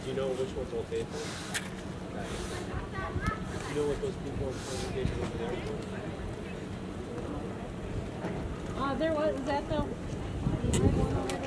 Do you know which ones will pay for it? Do you know what those people in congregation over there for? There was that though.